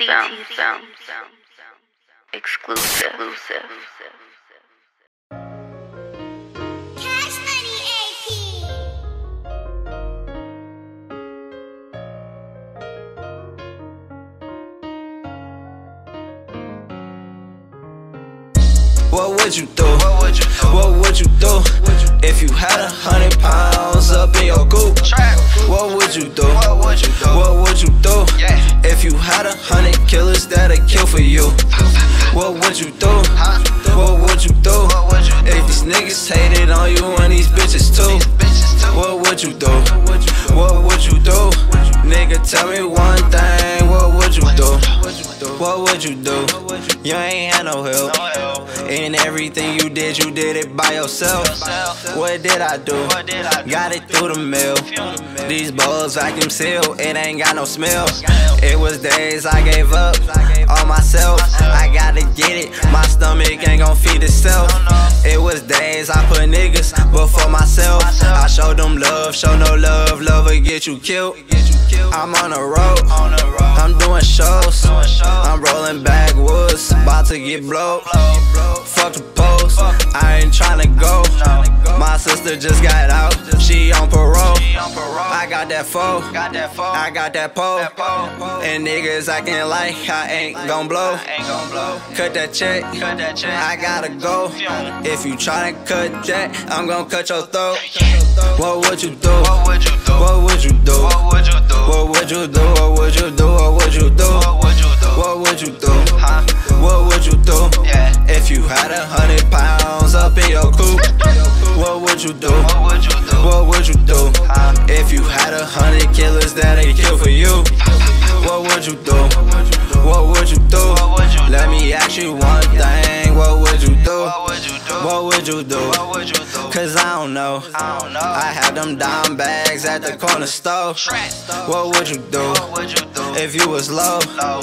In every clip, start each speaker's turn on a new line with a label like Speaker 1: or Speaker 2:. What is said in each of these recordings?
Speaker 1: Exclusive.
Speaker 2: Cash Money AP.
Speaker 3: What would you do? What would you do if you had 100 pounds up in your coop? What would you do? What would you do if you had 100 killers that'd kill for you? What would you do? What would you do if these niggas hated on you and these bitches too? What would you do? What would you do? Nigga, tell me one thing, what would you do? What would you do? You ain't had no help. In everything you did it by yourself. What did I do? Got it through the mail. These bowls vacuum sealed, it ain't got no smell. It was days I gave up on myself. I gotta get it, my stomach ain't gon' feed itself. It was days I put niggas before myself. I showed them love, show no love, love will get you killed. I'm on the road, I'm doing shows, I'm rolling backwoods, about to get blowed. Fuck the post, I ain't tryna go. My sister just got out, she on parole. I got that foe, I got that pole, and niggas acting like I ain't gon' blow. Cut that check, I gotta go. If you tryna cut that, I'm gon' cut your throat. What would you do? What would you do? What would you do? What would you do? What would you do? What would you do? What would you do? What would you do if you had 100 pounds up in your coop? What would you do? What would you do if you had 100 killers that'd kill for you? What would you do? What would you do? Let me ask you one thing. What would you do? What would you do? Cause I don't know. I had them dime bags at the corner store. What would you do if you was low?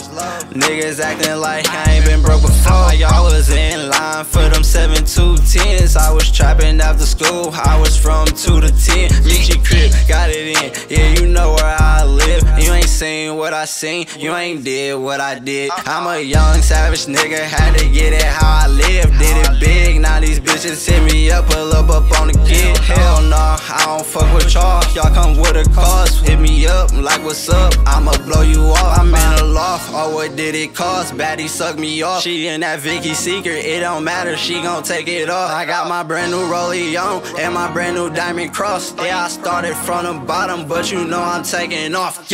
Speaker 3: Niggas acting like I ain't been broke before. Y'all was in line for them 7-2-10s. I was trapping after school. I was from 2 to 10. Meet crib, got it in. Yeah, you know where I live. You ain't seen what I seen. You ain't did what I did. I'm a young savage nigga, had to get it how I live. Did it big, now these bitches hit me up, pull up on the kid. Hell nah, I don't fuck with y'all. Y'all come with a cost, hit me up like what's up, I'ma blow you off. I'm in a loft, oh what did it cost? Baddie suck me off. She in that Vicky Secret, it don't matter, she gon' take it off. I got my brand new rollie on and my brand new diamond cross. Yeah, I started from the bottom, but you know I'm taking off.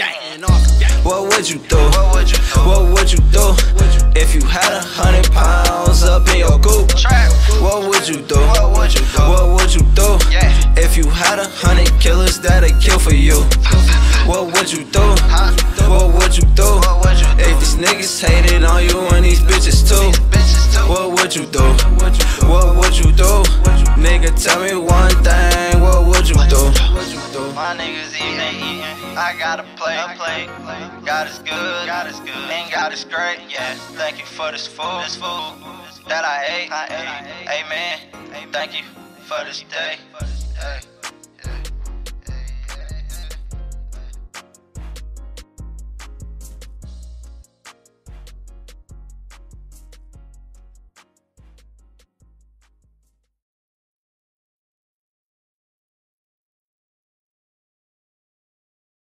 Speaker 3: What would you do? What would you do if you had 100 pounds up in your coop? What would you do? What would you do if you had 100 killers that'd kill for you? What would you do? What would you do if these niggas hated on you and these bitches too? What would you do? What would you do? Nigga, tell me one thing, what would you do?
Speaker 4: My niggas eatin', I gotta play. God is good, and God is great. Yeah, thank you for this food that I ate. Amen. Thank you for this day.